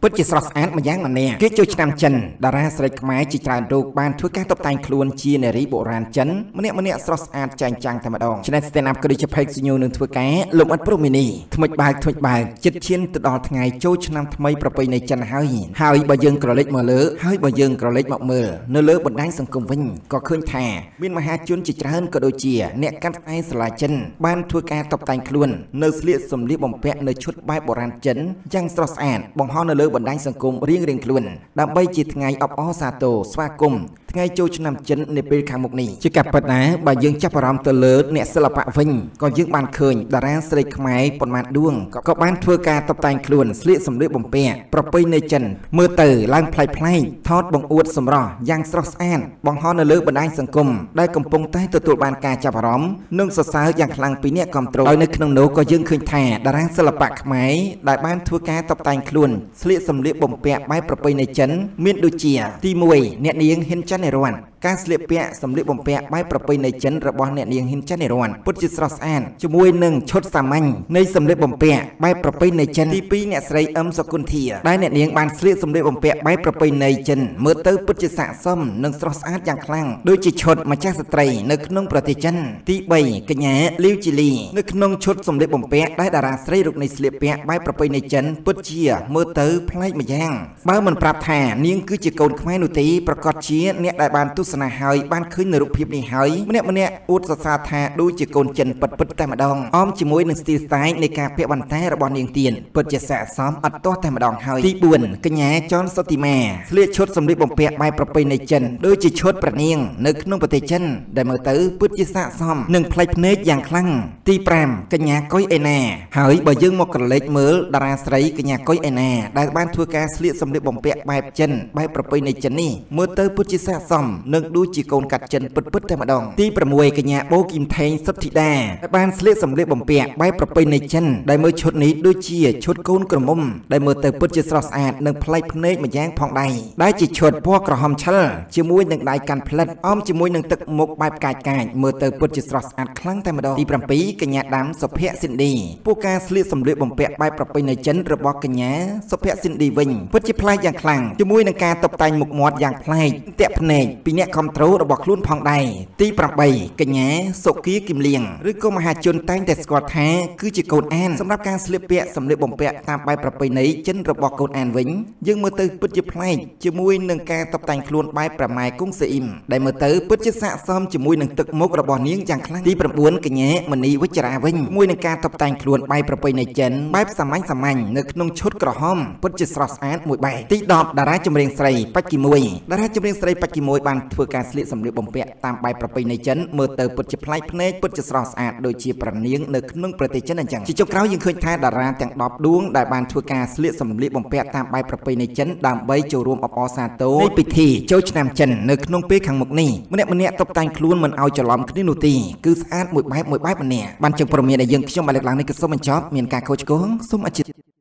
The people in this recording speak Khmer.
ពិតជាស្រស់ស្អាតម្យ៉ាងម្នាក់គេចូលឆ្នាំចិនតារាស្រីខ្មែរជាច្រើនរូបបានធ្វើការតុបតែងខ្លួនជានារីបុរាណចិនម្នាក់ស្រស់ស្អាតចាញ់ចាំងតែម្ដងឆ្នៃ stand up ក៏ដូចជា page សញ្ញូនឹងធ្វើការលំអិតប្រូមីនីថ្មិចបើកចិត្តឈានទៅដល់ថ្ងៃចូលឆ្នាំថ្មីប្រពៃណីចិនហើយបើយើងក្រឡេកមកមើលនៅលើបណ្ដាញសង្គមវិញក៏ឃើញថាមានមហាជនជាច្រើនក៏ដូចជាអ្នកកាន់ស្អែសាលាចិនបានធ្វើការតុបតែងខ្លួននៅស្លៀកសម្លៀកបំពាក់នៅឈុតបែបបុរាណចិនយ៉ាងស្រស់ស្អាតបង្ហោះនៅលើបណ្ដាញសង្គមរៀងខ្លួនដើម្បីជាថ្ងៃអបអរសាទរស្វាគមន៍ថ្ងៃចូលឆ្នាំចិននៅពេលខាងមុខនេះជាការពិតណាបើយើងចាប់អារម្មណ៍ទៅលើអ្នកសិល្បៈវិញក៏យើងបានឃើញតារាស្រីខ្មែរប៉ុន្មានដួងក៏បានធ្វើការតុបតែងខ្លួនស្លៀកសម្លៀកបំពាក់ប្រពៃណីចិនមើលទៅឡើងប្លែកថតបង្អួតសម្រស់យ៉ាងស្រស់ស្អាតបង្ហោះនៅលើបណ្ដាញសង្គមដែលកំពុងតែទទួលបានការចាប់អារម្មណ៍និងសរសើរយ៉ាងខ្លាំងពីអ្នកគាំទ្រហើយនៅក្នុងនោះក៏យើងឃើញថាតារាសិល្បៈខ្មែរដែលបានធ្វើការតុបតែងខ្លួនស្លៀកសម្លៀកបំពាក់បែបប្រពៃណីចិនមានដូចជាទី1អ្នកនាងហ៊ិនចាន់រ័ន្ទការស្លៀកពាក់សម្លៀកបំពាក់បែបប្រពៃណីចិនរបស់អ្នកនាងហ៊ិនចាន់រ័ន្ទពិតជាស្រស់ស្អាតជាមួយនឹងឈុតសាមញ្ញនៃសម្លៀកបំពាក់បែបប្រពៃណីចិនទី2អ្នកស្រីអឹមសុគន្ធាដែលអ្នកនាងបានស្លៀកសម្លៀកបំពាក់បែបប្រពៃណីចិនមើលទៅពិតជាស័ក្តិសមនិងស្រស់ស្អាតយ៉ាងខ្លាំងដូចជាឈុតម្ចាស់ស្ត្រីនៅក្នុងប្រទេសចិនទី3កញ្ញាលីវជីលីនៅក្នុងឈុតសម្លៀកបំពាក់ដែលតារាស្រីរូបនេះស្លៀកពាក់បែបប្រពៃណីចិនពិតជាមើលទៅប្លែកម្យ៉ាងបើមិនប្រាប់ថានាងគឺជាកូនខ្មែរនោះទេប្រកាសជាអ្នកដែលបានទស្សនាហើយបានឃើញនៅរូបភាពនេះហើយម្នាក់អួតសរសើរថាដូចជាកូនចិនពិតតែម្ដងអមជាមួយនឹងស្ទីលស្ទាយនៃការពាក់បន្តែរបស់នាងទៀនពិតជាស័ក្តិសមអត់ទាស់តែម្ដងហើយទី4កញ្ញាចនសុតិមាស្លៀកឈុតសម្លៀកបំពាក់បែបប្រពៃណីចិនដូចជាឈុតប្រនាងនៅក្នុងប្រទេសចិនដែលមើលទៅពិតជាស័ក្តិសមនិងប្លែកភ្នែកយ៉ាងខ្លាំងទី5កញ្ញាកុយអេណាហើយបើយើងមកក្រឡេកមើលតារាស្រីកញ្ញាកុយអេណាដែលបានធ្វើការស្លៀកសម្លៀកបំពាក់បែបចិនបែបប្រពៃណីចិននេះមើលទៅពិតជាស័ក្តិសមនិងដូចជាកូនកាត់ចិនពិតតែម្ដងទី6កញ្ញាបូគីមថេងសុទ្ធធីតាដែលបានស្លៀកសម្លៀកបំពាក់បែបប្រពៃណីចិនដែលមើលឈុតនេះដូចជាឈុតកូនក្រមុំដែលមើលទៅពិតជាស្រស់ស្អាតនិងប្លែកភ្នែកម្យ៉ាងផងដែរដែលជាឈុតពណ៌ក្រហមឆិលជាមួយនឹងដៃកាន់ផ្លិតអមជាមួយនឹងទឹកមុខបែបកាចមើលទៅពិតជាស្រស់ស្អាតខ្លាំងតែម្ដងទី7កញ្ញាដាំសុភ័ក្រស៊ីនឌីពួកការស្លៀកសម្លៀកបំពាក់បែបប្រពៃណីចិនរបស់កញ្ញាសុភ័ក្រស៊ីនឌីវិញពិតជាប្លែកយ៉ាងខ្លាំងជាមួយនឹងការតុបតែងមុខមាត់យ៉ាងប្លែកទាក់ភ្នែកពីអ្នកគាំទ្ររបស់ខ្លួនផងដែរទី8កញ្ញាសុគីគឹមលៀងឬក៏មហាជនតែងតែស្គាល់ថាគឺជាកូនអានសម្រាប់ការស្លៀកពាក់សម្លៀកបំពាក់តាមបែបប្រពៃណីចិនរបស់កូនអានវិញយើងមើលទៅពិតជាប្លែកជាមួយនឹងការតុបតែងខ្លួនបែបប្រម៉ែគង់សេអ៊ីមដែលមើលទៅពិតជាស័ក្តិសមជាមួយនឹងទឹកមុខរបស់នាងយ៉ាងខ្លាំងទី9កញ្ញាមនីវិជ្ជរាវិញជាមួយនឹងការតុបតែងខ្លួនបែបប្រពៃណីចិនបែបសាមញ្ញនៅក្នុងឈុតក្រហមពិតជាស្រស់ស្អាតមួយបែបទី10តារាចម្រៀងស្រីបច្គីមួយបានធ្វើការស្លៀកសម្លៀកបំពាក់តាមបែបប្រពៃណីចិនមើលទៅពិតជាប្លែកភ្នែកពិតជាស្រស់ស្អាតដូចជាប្រនាងនៅក្នុងប្រទេសចិនអញ្ចឹងជាចុងក្រោយយើងឃើញថាតារាទាំង10ដួងដែលបានធ្វើការស្លៀកសម្លៀកបំពាក់តាមបែបប្រពៃណីចិនដើម្បីចូលរួមអបអរសាទរនៃពិធីចូលឆ្នាំចិននៅក្នុងពេលខាងមុខនេះម្នាក់តុបតែងខ្លួនមិនឲ្យច្រឡំគ្នានោះទេគឺស្អាតមួយបែបម្នាក់បានជាព័ត៌មានដែលយើងខ្ញុំបានលើកឡើងនេះគឺសូមបញ្ចប់មានការខូចឆ្គងសូមអធិស្ឋាន